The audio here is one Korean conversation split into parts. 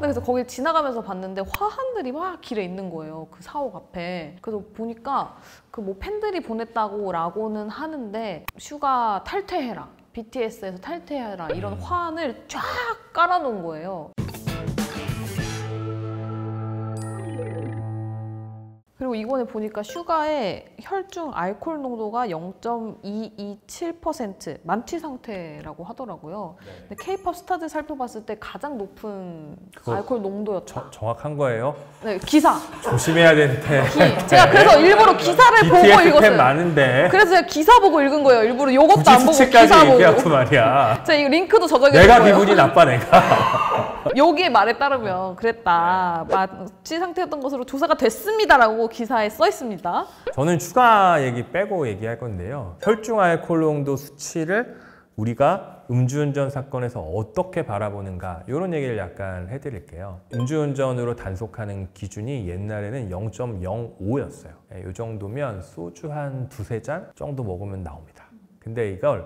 그래서 거기 지나가면서 봤는데 화환들이 막 길에 있는 거예요. 그 사옥 앞에. 그래서 보니까 그 뭐 팬들이 보냈다고 라고는 하는데 슈가 탈퇴해라, BTS에서 탈퇴해라 이런 화환을 쫙 깔아놓은 거예요. 그리고 이번에 보니까 슈가의 혈중 알코올 농도가 0.227% 만취 상태라고 하더라고요. 근데 K-팝 스타들 살펴봤을 때 가장 높은 알코올 농도였다. 정확한 거예요? 네, 기사. 조심해야 되는데. 제가 그래서 일부러 기사를 보고 BTS 읽었어요. 팬 많은데. 그래서 제가 기사 보고 읽은 거예요. 일부러 요것도 안 보고 수치까지 기사 보고. 얘기하고 말이야. 제가 이 링크도 저장해 내가 거예요. 기분이 나빠 내가. 여기에 말에 따르면 그랬다. 만취 상태였던 것으로 조사가 됐습니다라고 기사에 써 있습니다. 저는 슈가 얘기 빼고 얘기할 건데요. 혈중 알코올 농도 수치를 우리가 음주운전 사건에서 어떻게 바라보는가 이런 얘기를 약간 해드릴게요. 음주운전으로 단속하는 기준이 옛날에는 0.05였어요. 이 정도면 소주 한 두세 잔 정도 먹으면 나옵니다. 근데 이걸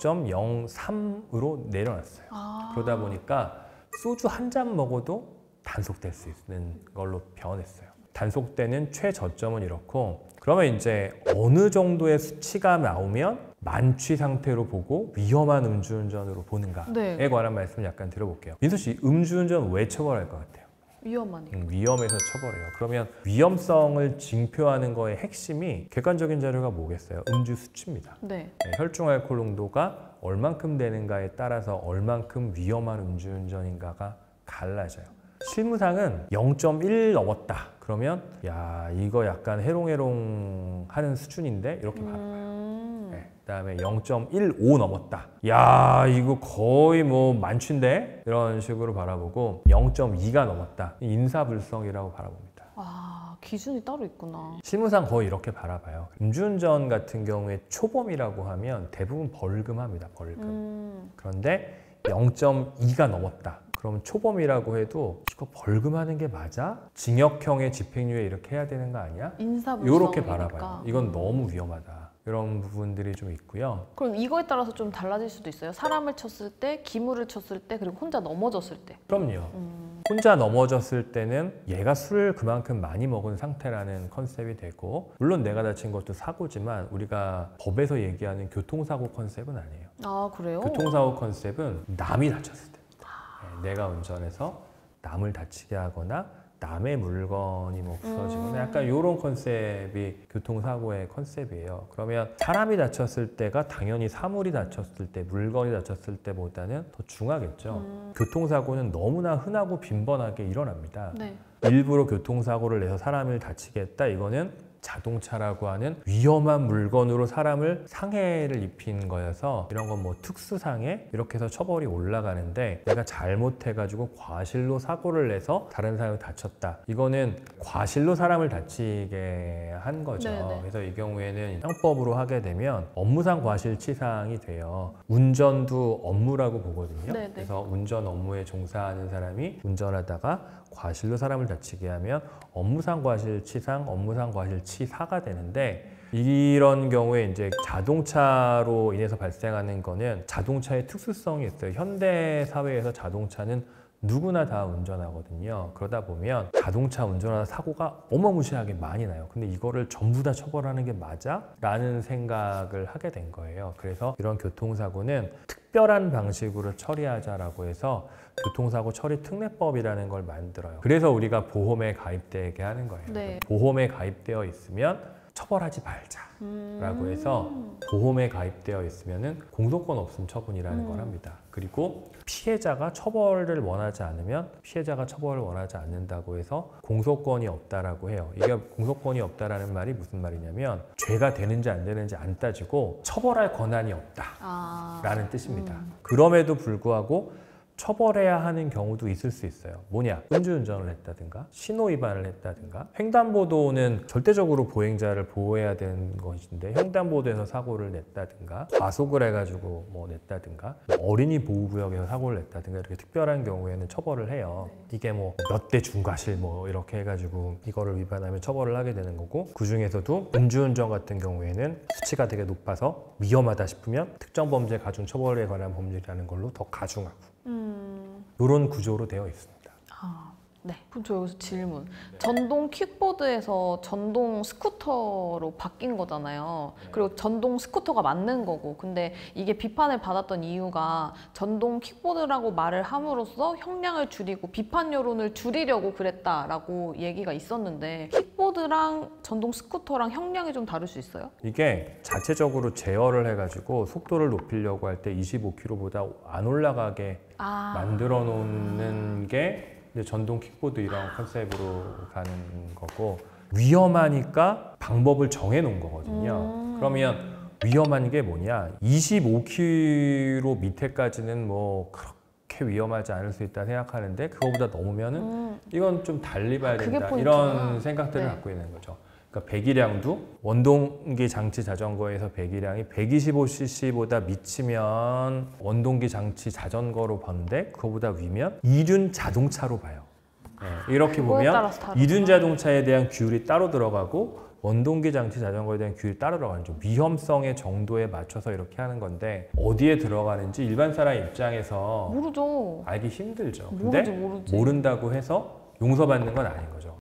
0.03으로 내려놨어요. 그러다 보니까 소주 한 잔 먹어도 단속될 수 있는 걸로 변했어요. 단속되는 최저점은 이렇고, 그러면 이제 어느 정도의 수치가 나오면 만취 상태로 보고 위험한 음주운전으로 보는가에 관한 말씀을 약간 들어볼게요. 민수 씨, 음주운전 왜 처벌할 것 같아요? 위험하니까. 위험해서 처벌해요. 그러면 위험성을 징표하는 거의 핵심이 객관적인 자료가 뭐겠어요? 음주 수치입니다. 네. 혈중 알코올 농도가 얼만큼 되는가에 따라서 얼만큼 위험한 음주운전인가가 달라져요. 실무상은 0.1 넘었다. 그러면 야, 이거 약간 해롱해롱 하는 수준인데 이렇게 바라봐요. 네. 그다음에 0.15 넘었다. 야, 이거 거의 뭐 만취인데 이런 식으로 바라보고 0.2가 넘었다. 인사불성이라고 바라봅니다. 아, 기준이 따로 있구나. 실무상 거의 이렇게 바라봐요. 음주운전 같은 경우에 초범이라고 하면 대부분 벌금합니다. 벌금. 그런데 0.2가 넘었다. 그럼 초범이라고 해도 이거 벌금하는 게 맞아? 징역형의 집행유예 이렇게 해야 되는 거 아니야? 인사불성이니까. 이렇게 바라봐요. 이건 너무 위험하다. 이런 부분들이 좀 있고요. 그럼 이거에 따라서 좀 달라질 수도 있어요? 사람을 쳤을 때, 기물을 쳤을 때, 그리고 혼자 넘어졌을 때. 그럼요. 혼자 넘어졌을 때는 얘가 술을 그만큼 많이 먹은 상태라는 컨셉이 되고, 물론 내가 다친 것도 사고지만 우리가 법에서 얘기하는 교통사고 컨셉은 아니에요. 아, 그래요? 교통사고 컨셉은 남이 다쳤을 때입니다. 내가 운전해서 남을 다치게 하거나 남의 물건이 뭐 부서지거나 약간 이런 컨셉이 교통사고의 컨셉이에요. 그러면 사람이 다쳤을 때가 당연히 사물이 다쳤을 때, 물건이 다쳤을 때보다는 더 중하겠죠. 교통사고는 너무나 흔하고 빈번하게 일어납니다. 네. 일부러 교통사고를 내서 사람을 다치게 했다. 이거는 자동차라고 하는 위험한 물건으로 사람을 상해를 입힌 거여서 이런 건 뭐 특수상해 이렇게 해서 처벌이 올라가는데, 내가 잘못해가지고 과실로 사고를 내서 다른 사람이 다쳤다. 이거는 과실로 사람을 다치게 한 거죠. 네네. 그래서 이 경우에는 형법으로 하게 되면 업무상 과실치상이 돼요. 운전도 업무라고 보거든요. 네네. 그래서 운전 업무에 종사하는 사람이 운전하다가 과실로 사람을 다치게 하면 업무상 과실치상, 업무상 과실치사가 되는데, 이런 경우에 이제 자동차로 인해서 발생하는 거는 자동차의 특수성이 있어요. 현대 사회에서 자동차는 누구나 다 운전하거든요. 그러다 보면 자동차 운전하다 사고가 어마무시하게 많이 나요. 근데 이거를 전부 다 처벌하는 게 맞아? 라는 생각을 하게 된 거예요. 그래서 이런 교통사고는 특별한 방식으로 처리하자라고 해서 교통사고 처리 특례법이라는 걸 만들어요. 그래서 우리가 보험에 가입되게 하는 거예요. 네. 보험에 가입되어 있으면 처벌하지 말자라고 해서 보험에 가입되어 있으면은 공소권 없음 처분이라는 걸 합니다. 그리고 피해자가 처벌을 원하지 않으면 피해자가 처벌을 원하지 않는다고 해서 공소권이 없다라고 해요. 이게 공소권이 없다라는 말이 무슨 말이냐면 죄가 되는지 안 되는지 안 따지고 처벌할 권한이 없다라는 뜻입니다. 그럼에도 불구하고 처벌해야 하는 경우도 있을 수 있어요. 뭐냐? 음주운전을 했다든가 신호위반을 했다든가. 횡단보도는 절대적으로 보행자를 보호해야 되는 것인데 횡단보도에서 사고를 냈다든가, 과속을 해가지고 뭐 냈다든가, 어린이 보호구역에서 사고를 냈다든가, 이렇게 특별한 경우에는 처벌을 해요. 이게 뭐 몇 대 중과실 뭐 이렇게 해가지고 이거를 위반하면 처벌을 하게 되는 거고, 그 중에서도 음주운전 같은 경우에는 수치가 되게 높아서 위험하다 싶으면 특정범죄 가중처벌에 관한 법률이라는 걸로 더 가중하고 이런 구조로 되어 있습니다. 네. 그럼 저 여기서 질문. 전동 킥보드에서 전동 스쿠터로 바뀐 거잖아요. 그리고 전동 스쿠터가 맞는 거고. 근데 이게 비판을 받았던 이유가 전동 킥보드라고 말을 함으로써 형량을 줄이고 비판 여론을 줄이려고 그랬다라고 얘기가 있었는데 킥보드랑 전동 스쿠터랑 형량이 좀 다를 수 있어요? 이게 자체적으로 제어를 해가지고 속도를 높이려고 할 때 25km보다 안 올라가게 만들어 놓는 게 이제 전동 킥보드 이런 컨셉으로 가는 거고, 위험하니까 방법을 정해 놓은 거거든요. 그러면 위험한 게 뭐냐, 25km 밑에까지는 뭐 그렇게 위험하지 않을 수 있다 생각하는데 그거보다 넘으면은 이건 좀 달리 봐야 된다, 이런 생각들을 갖고 있는 거죠. 그러니까 배기량도 원동기 장치 자전거에서 배기량이 125cc보다 미치면 원동기 장치 자전거로 보는데 그거보다 위면 이륜 자동차로 봐요. 네, 이렇게 보면 이륜 자동차에 대한 규율이 따로 들어가고 원동기 장치 자전거에 대한 규율이 따로 들어가는 좀 위험성의 정도에 맞춰서 이렇게 하는 건데, 어디에 들어가는지 일반 사람 입장에서 모르죠. 알기 힘들죠. 근데 모르지. 모른다고 해서 용서받는 건 아닌 거죠.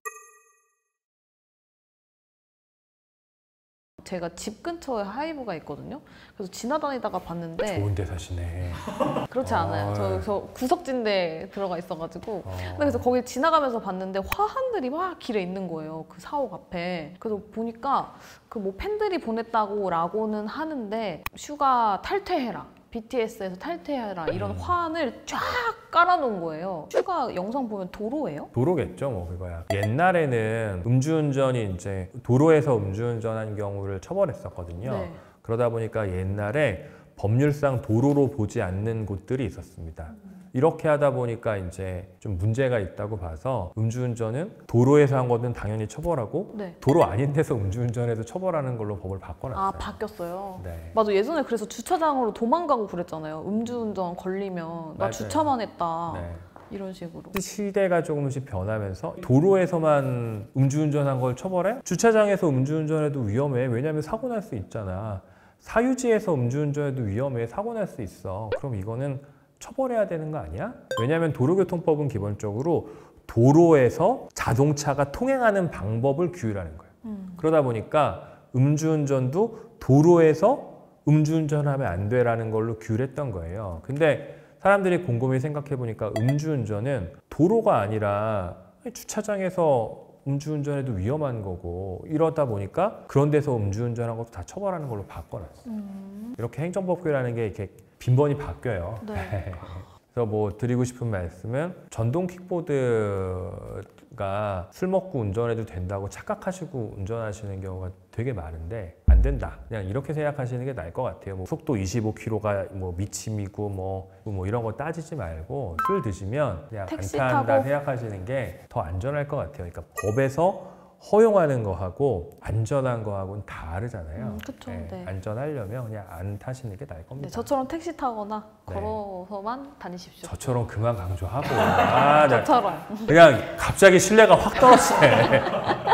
제가 집 근처에 하이브가 있거든요. 그래서 지나다니다가 봤는데 좋은 데 사시네. 그렇지 않아요. 저 구석진데 들어가 있어가지고. 근데 그래서 거기 지나가면서 봤는데 화환들이 막 길에 있는 거예요. 그 사옥 앞에. 그래서 보니까 그 뭐 팬들이 보냈다고라고는 하는데 슈가 탈퇴해라, BTS에서 탈퇴해라 이런 화환을 쫙 깔아놓은 거예요. 슈가 영상 보면 도로예요? 도로겠죠, 뭐 그거야. 옛날에는 음주운전이 이제 도로에서 음주운전한 경우를 처벌했었거든요. 네. 그러다 보니까 옛날에 법률상 도로로 보지 않는 곳들이 있었습니다. 이렇게 하다 보니까 이제 좀 문제가 있다고 봐서 음주운전은 도로에서 한 거는 당연히 처벌하고 네. 도로 아닌 데서 음주운전해도 처벌하는 걸로 법을 바꿔놨어요. 아, 바뀌었어요? 네. 맞아, 예전에 그래서 주차장으로 도망가고 그랬잖아요. 음주운전 걸리면 나 맞아요. 주차만 했다. 네. 이런 식으로. 시대가 조금씩 변하면서 도로에서만 음주운전한 걸 처벌해? 주차장에서 음주운전해도 위험해. 왜냐하면 사고 날 수 있잖아. 사유지에서 음주운전해도 위험해. 사고 날 수 있어. 그럼 이거는 처벌해야 되는 거 아니야? 왜냐하면 도로교통법은 기본적으로 도로에서 자동차가 통행하는 방법을 규율하는 거예요. 그러다 보니까 음주운전도 도로에서 음주운전하면 안 돼라는 걸로 규율했던 거예요. 근데 사람들이 곰곰이 생각해 보니까 음주운전은 도로가 아니라 주차장에서 음주운전해도 위험한 거고, 이러다 보니까 그런 데서 음주운전한 것도 다 처벌하는 걸로 바꿔놨어요. 이렇게 행정법규라는 게 이렇게 빈번히 바뀌어요. 네. 그래서 뭐 드리고 싶은 말씀은, 전동 킥보드가 술 먹고 운전해도 된다고 착각하시고 운전하시는 경우가 되게 많은데 안 된다, 그냥 이렇게 생각하시는 게 나을 것 같아요. 뭐 속도 25km가 뭐 미침이고 뭐 이런 거 따지지 말고 술 드시면 그냥 안 탄다 생각하시는 게 더 안전할 것 같아요. 그러니까 법에서 허용하는 거하고 안전한 거하고는 다르잖아요. 그쵸. 네, 네. 안전하려면 그냥 안 타시는 게 나을 겁니다. 네, 저처럼 택시 타거나 네. 걸어서만 다니십시오. 저처럼 그만 강조하고. 나 저처럼. 그냥 갑자기 신뢰가 확 떨어지네.